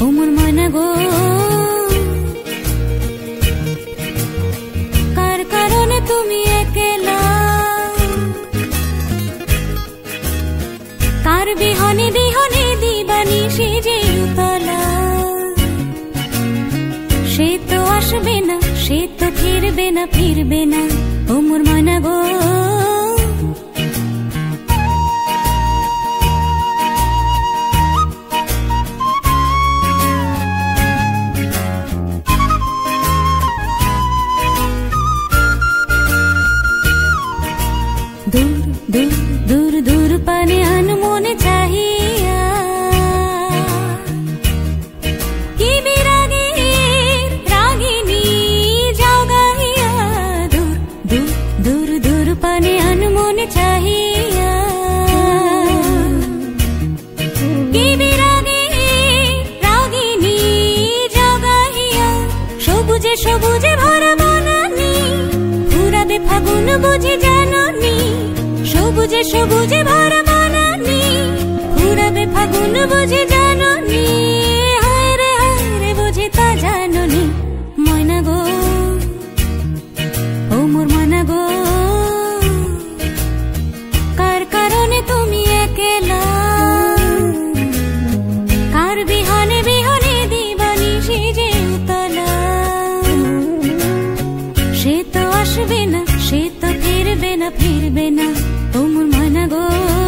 মোর ময়না গো, কার কারণে তুমি একলা, কার বিহনে বিহনে দিবানি সে যে উতলা। সে তো আসবে না, সে তো ফিরবে না, ফিরবে না ও মোর ময়না গো। दूर दूर दूर दूर पाने अनमोने चाहिया कि विरागीर रागिनी जाओ गाहिया। दूर दूर दूर दूर पाने अनमोने चाहिया कि विरागीर रागिनी जाओ गाहिया। सबुजे सबुजे भरा बनानी ফুরাবে ফাগুন বুঝে জাননি। সবুজে সবুজে ভরা বানানি ফুরাবে ফাগুন বুঝে জাননি। হায় রে বুঝে তা জাননি ময়না গো, ও মোর ময়না গো, কার কারণে তুমি একলা, কার বিহনে বিহনে দিবানি সে যে উতলা। সে তো আসবে না, সে তো ফিরবে না, ফিরবে না ও মোর ময়না গো।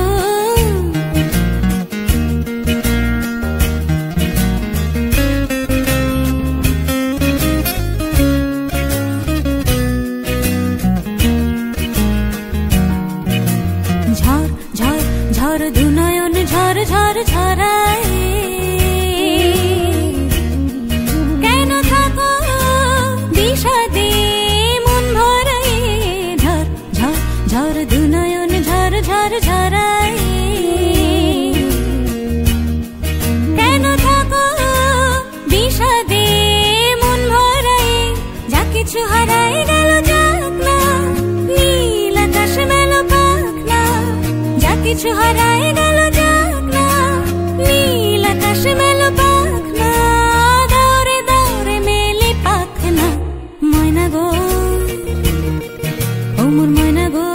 ঝড় ঝড় ঝড় দুনয়ন ঝড় ঝড় ঝরায়, কেন থাকো বিষাদে মন ভরায়। ঝড় ঝড় ঝড় দুনয়ন ঝড় ঝড় ঝরায়, কেন থাকো বিষাদে মন ভরায়। যা কিছু হারায় গেল যাক না, নীল আকাশ মেলো পাক না। যা কিছু হারায় গেল যাক না, নীল আকাশ মেলো পাক না। দৌড়ে দৌড়ে মেলে পাখ না ময়না গো, ও মোর ময়না গো।